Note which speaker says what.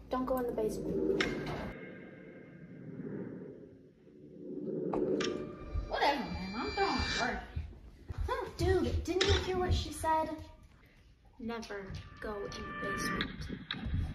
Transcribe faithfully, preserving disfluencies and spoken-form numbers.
Speaker 1: Don't go in the basement.
Speaker 2: Whatever, man. I'm throwing work.
Speaker 1: Huh, dude, didn't you hear what she said? Never go in the basement.